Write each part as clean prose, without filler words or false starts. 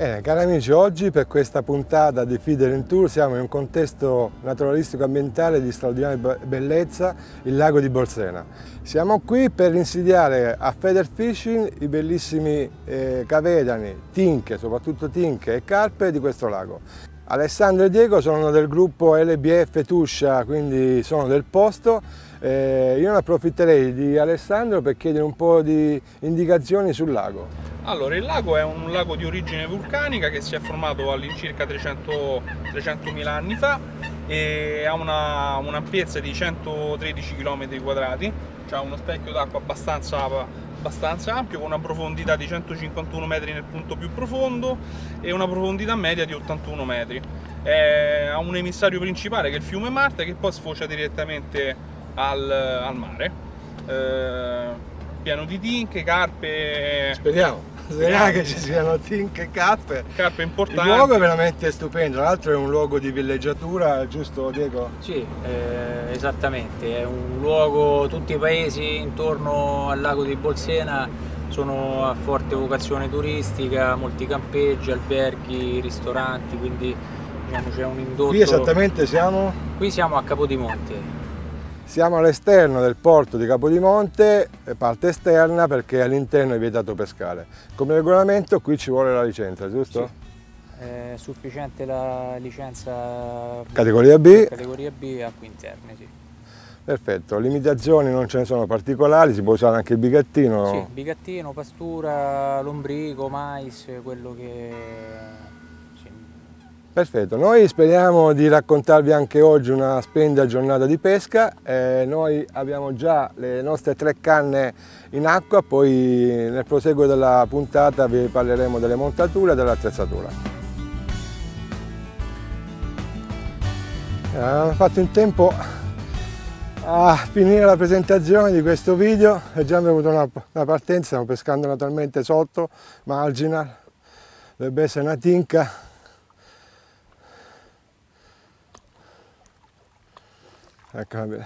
Cari amici, oggi per questa puntata di Feeder in Tour siamo in un contesto naturalistico ambientale di straordinaria bellezza, il lago di Bolsena. Siamo qui per insidiare a feather fishing i bellissimi cavedani, tinche, soprattutto tinche e carpe di questo lago. Alessandro e Diego sono del gruppo LBF Tuscia, quindi sono del posto. Io ne approfitterei di Alessandro per chiedere un po' di indicazioni sul lago. Allora, il lago è un lago di origine vulcanica che si è formato all'incirca 300.000 anni fa e ha un'ampiezza di 113 km², ha uno specchio d'acqua abbastanza ampio, con una profondità di 151 metri nel punto più profondo e una profondità media di 81 metri. Ha un emissario principale che è il fiume Marte, che poi sfocia direttamente al mare. Pieno di tinche, carpe. Speriamo che ci siano tinche e carpe importanti. Il luogo è veramente stupendo, tra l'altro è un luogo di villeggiatura, giusto Diego? Sì, esattamente, è un luogo, tutti i paesi intorno al lago di Bolsena sono a forte vocazione turistica, molti campeggi, alberghi, ristoranti, quindi diciamo c'è un indotto. Qui esattamente siamo? Qui siamo a Capodimonte. Siamo all'esterno del porto di Capodimonte, parte esterna, perché all'interno è vietato pescare. Come regolamento qui ci vuole la licenza, giusto? Sì. È sufficiente la licenza categoria B. Categoria B acque interne, sì. Perfetto, limitazioni non ce ne sono particolari, si può usare anche il bigattino? Sì, bigattino, pastura, lombrico, mais, quello che... Perfetto, noi speriamo di raccontarvi anche oggi una splendida giornata di pesca. Noi abbiamo già le nostre 3 canne in acqua, poi nel proseguo della puntata vi parleremo delle montature e dell'attrezzatura. Abbiamo fatto in tempo a finire la presentazione di questo video, è già venuta una partenza, stiamo pescando naturalmente sotto, marginal, dovrebbe essere una tinca. Eccola bene.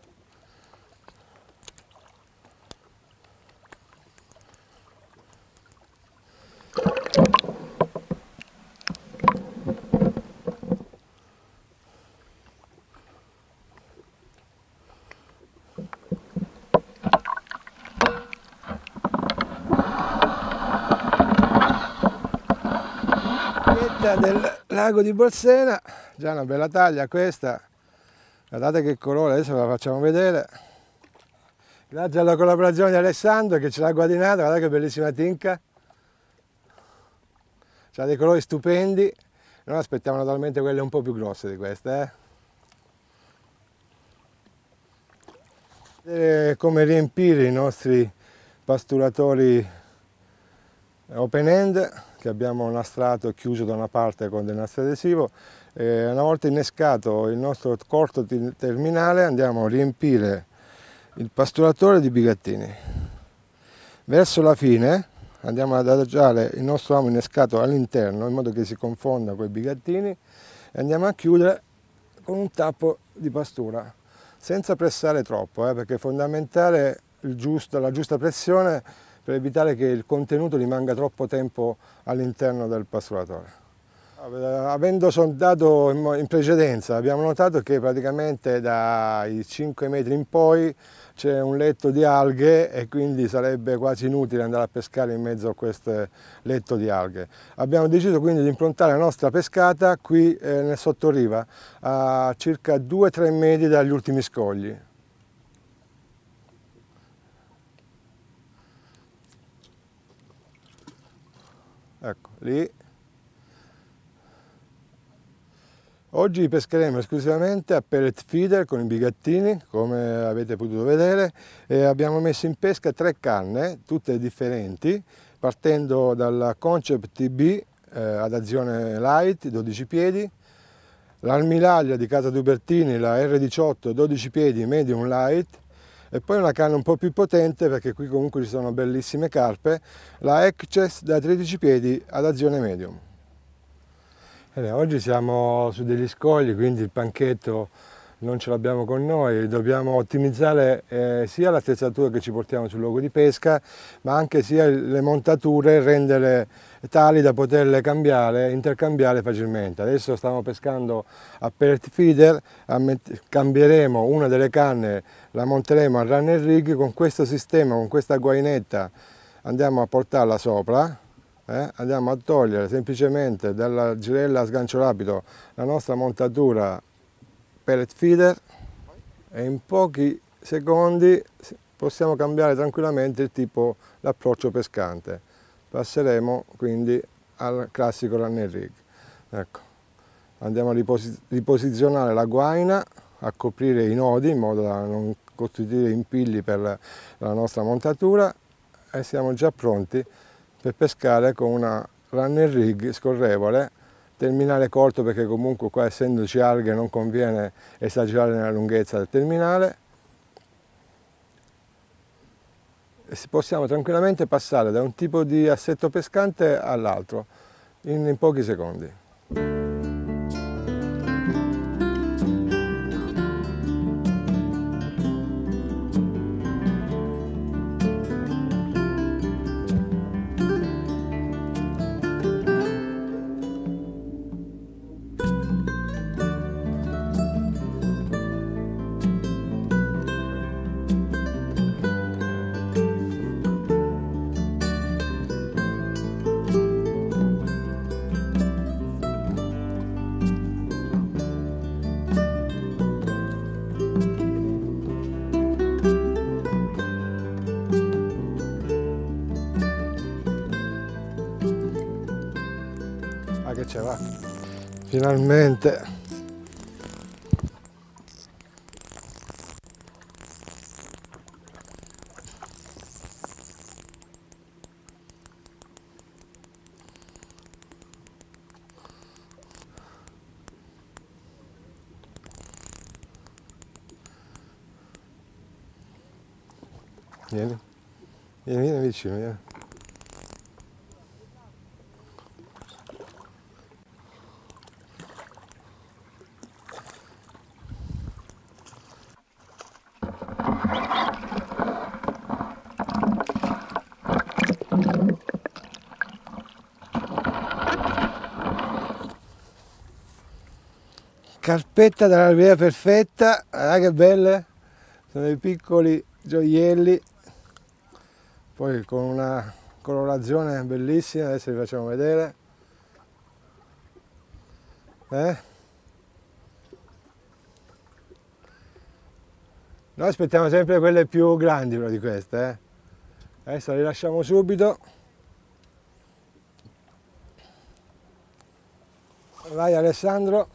Del lago di Bolsena, già una bella taglia questa. Guardate che colore, adesso ve la facciamo vedere. Grazie alla collaborazione di Alessandro che ce l'ha guadinata, guardate che bellissima tinca. Ha dei colori stupendi, noi aspettiamo naturalmente quelle un po' più grosse di queste. Vedere come riempire i nostri pasturatori open end, che abbiamo nastrato e chiuso da una parte con del nastro adesivo. Una volta innescato il nostro corto terminale andiamo a riempire il pasturatore di bigattini. Verso la fine andiamo ad adagiare il nostro amo innescato all'interno in modo che si confonda con i bigattini e andiamo a chiudere con un tappo di pastura senza pressare troppo, perché è fondamentale la giusta pressione per evitare che il contenuto rimanga troppo tempo all'interno del pasturatore. Avendo sondato in precedenza abbiamo notato che praticamente dai 5 metri in poi c'è un letto di alghe e quindi sarebbe quasi inutile andare a pescare in mezzo a questo letto di alghe. Abbiamo deciso quindi di improntare la nostra pescata qui nel sottoriva, a circa 2-3 metri dagli ultimi scogli. Ecco, lì. Oggi pescheremo esclusivamente a pellet feeder con i bigattini, come avete potuto vedere, e abbiamo messo in pesca 3 canne, tutte differenti, partendo dalla Concept TB ad azione light, 12 piedi, l'Armilaglia di Casa Dubertini, la R18, 12 piedi, medium light, e poi una canna un po' più potente, perché qui comunque ci sono bellissime carpe, la Excess da 13 piedi ad azione medium. Oggi siamo su degli scogli, quindi il panchetto non ce l'abbiamo con noi, dobbiamo ottimizzare sia l'attrezzatura che ci portiamo sul luogo di pesca, ma anche sia le montature, renderle tali da poterle intercambiare facilmente. Adesso stiamo pescando a pellet feeder, cambieremo una delle canne, la monteremo al runner rig. Con questo sistema, con questa guainetta, andiamo a portarla sopra, andiamo a togliere semplicemente dalla girella a sgancio rapido la nostra montatura pellet feeder e in pochi secondi possiamo cambiare tranquillamente il tipo, l'approccio pescante. Passeremo quindi al classico runner rig. Ecco. Andiamo a riposizionare la guaina, a coprire i nodi in modo da non costituire impilli per la nostra montatura, e siamo già pronti per pescare con una runner rig scorrevole, terminale corto, perché comunque qua, essendoci alghe, non conviene esagerare nella lunghezza del terminale. E possiamo tranquillamente passare da un tipo di assetto pescante all'altro in pochi secondi. Che ce va, finalmente. Vieni vicino, vieni. Carpetta della via perfetta, guarda che belle, sono dei piccoli gioielli, poi con una colorazione bellissima, adesso vi facciamo vedere. Noi aspettiamo sempre quelle più grandi di queste, Adesso le rilasciamo subito. Vai Alessandro.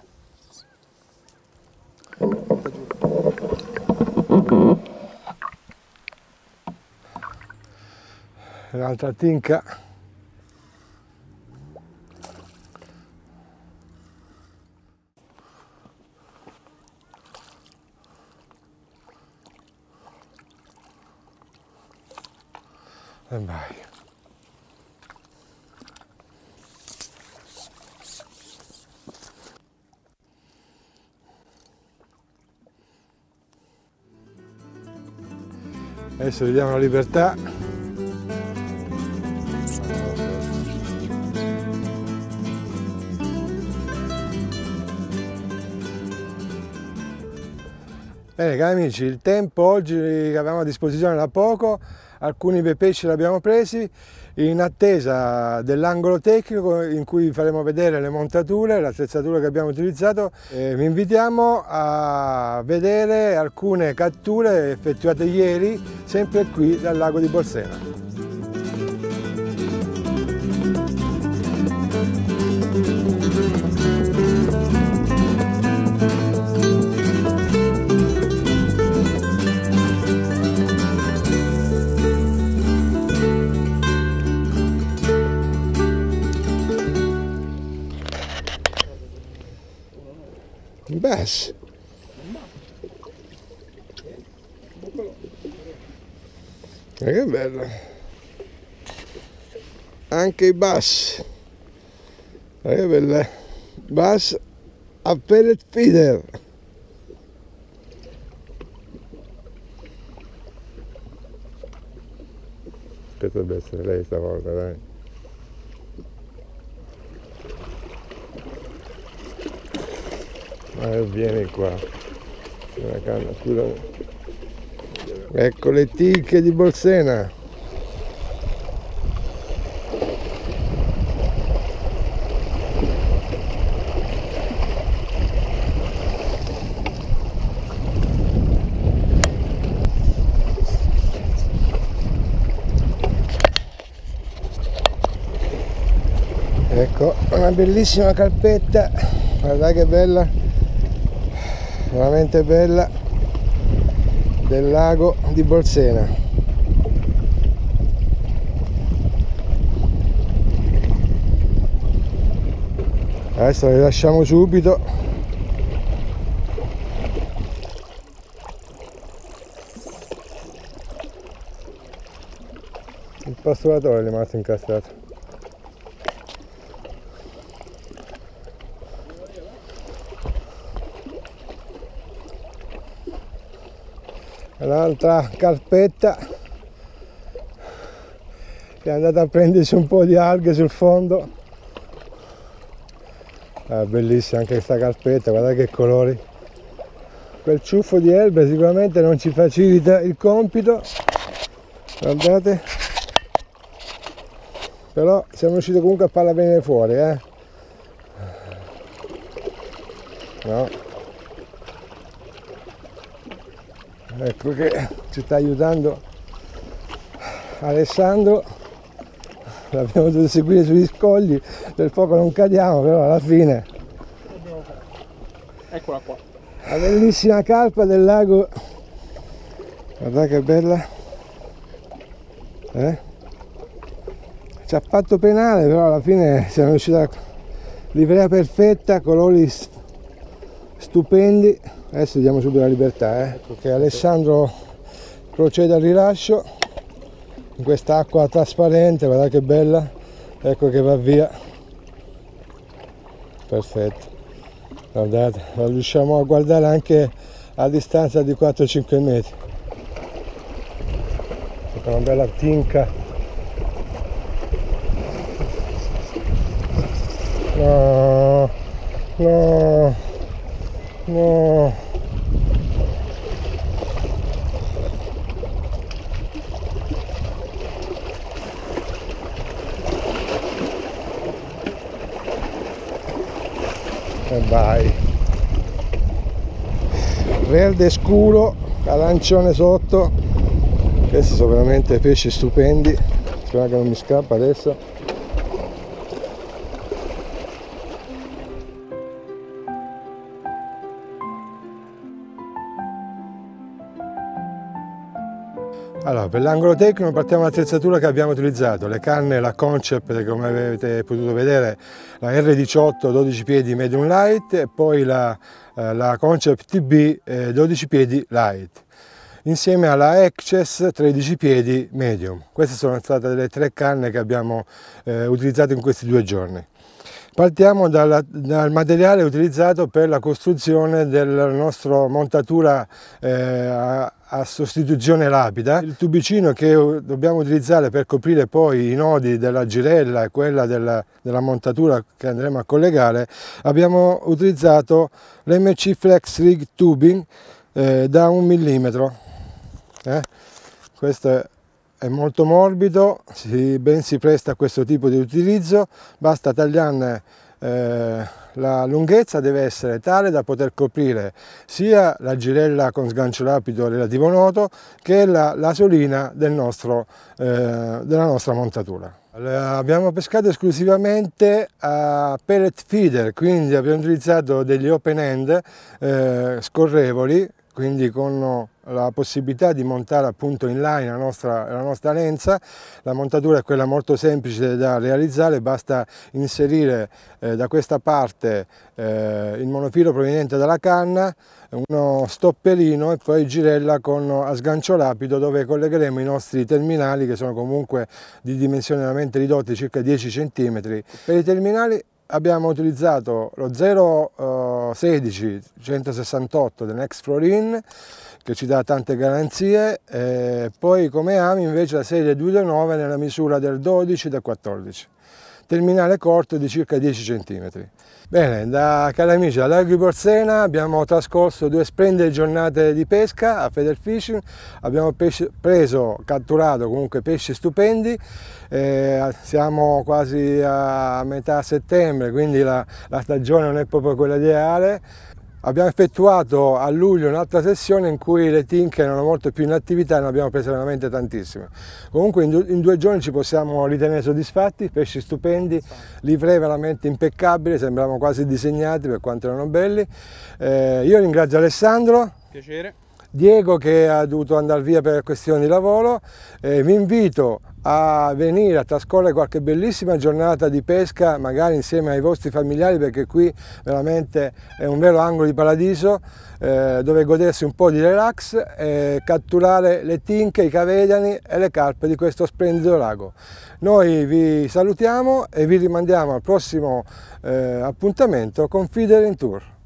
Un'altra tinca. E vai. Adesso gli diamo la libertà. Bene cari amici, il tempo oggi che avevamo a disposizione era poco, alcuni bei pesci li abbiamo presi, in attesa dell'angolo tecnico in cui vi faremo vedere le montature, l'attrezzatura che abbiamo utilizzato. Vi invitiamo a vedere alcune catture effettuate ieri, sempre qui dal lago di Bolsena. Bass. Che bello. Anche i bass. Che belle. Bass a pellet feeder. Questa deve essere lei stavolta, dai. Vieni qua. Una canna, scusami. Ecco le ticche di Bolsena. Ecco, una bellissima carpetta, guardate che bella, veramente bella, del lago di Bolsena. Adesso la rilasciamo subito. Il pasturatore è rimasto incastrato. Un'altra carpetta che è andata a prendersi un po' di alghe sul fondo. Bellissima anche questa carpetta, guardate che colori. Quel ciuffo di erbe sicuramente non ci facilita il compito, guardate, però siamo riusciti comunque a farla venire fuori, no? Ecco che ci sta aiutando Alessandro, l'abbiamo dovuto seguire sugli scogli, per poco non cadiamo, però alla fine. Eccola qua. La bellissima carpa del lago, guardate che bella, ci ha fatto penale, però alla fine siamo riusciti a livrea perfetta, colori stupendi. Adesso diamo subito la libertà, Ecco che Alessandro procede al rilascio in quest'acqua trasparente, guardate che bella, ecco che va via, perfetto, guardate, la riusciamo a guardare anche a distanza di 4-5 metri, ecco una bella tinca, no, no, no. E vai, verde scuro, arancione sotto, questi sono veramente pesci stupendi, spero che non mi scappa adesso. Allora, per l'angolo tecnico partiamo dall'attrezzatura che abbiamo utilizzato, le canne, la Concept, come avete potuto vedere, la R18 12 piedi medium light e poi la Concept TB 12 piedi light, insieme alla Access 13 piedi medium. Queste sono state le tre canne che abbiamo utilizzato in questi 2 giorni. Partiamo dal materiale utilizzato per la costruzione della nostra montatura a sostituzione rapida. Il tubicino che dobbiamo utilizzare per coprire poi i nodi della girella e quella della montatura che andremo a collegare, abbiamo utilizzato l'MC Flex Rig Tubing da 1 millimetro. Questo è molto morbido, ben si presta a questo tipo di utilizzo, basta tagliarne la lunghezza, deve essere tale da poter coprire sia la girella con sgancio rapido relativo nodo che la solina della nostra montatura. Abbiamo pescato esclusivamente a pellet feeder, quindi abbiamo utilizzato degli open end scorrevoli, quindi con la possibilità di montare appunto in line la nostra lenza. La montatura è quella molto semplice da realizzare, basta inserire da questa parte il monofilo proveniente dalla canna, uno stopperino e poi girella a sgancio rapido dove collegheremo i nostri terminali, che sono comunque di dimensioni veramente ridotte, circa 10 cm. Per i terminali abbiamo utilizzato lo 016 168 del Next Florin, che ci dà tante garanzie, poi come ami invece la serie 229 nella misura del 12 e del 14, terminale corto di circa 10 cm. Bene, cari amici, da Lago di Bolsena abbiamo trascorso 2 splendide giornate di pesca a Feder Fishing, abbiamo catturato comunque pesci stupendi, siamo quasi a metà settembre, quindi la stagione non è proprio quella ideale. Abbiamo effettuato a luglio un'altra sessione in cui le tinche erano molto più in attività e ne abbiamo prese veramente tantissime. Comunque in 2 giorni ci possiamo ritenere soddisfatti, pesci stupendi, livree veramente impeccabili, sembravano quasi disegnati per quanto erano belli. Io ringrazio Alessandro. Piacere. Diego che ha dovuto andare via per questioni di lavoro, vi invito a venire a trascorrere qualche bellissima giornata di pesca, magari insieme ai vostri familiari, perché qui veramente è un vero angolo di paradiso dove godersi un po' di relax e catturare le tinche, i cavediani e le carpe di questo splendido lago. Noi vi salutiamo e vi rimandiamo al prossimo appuntamento con Feeder in Tour.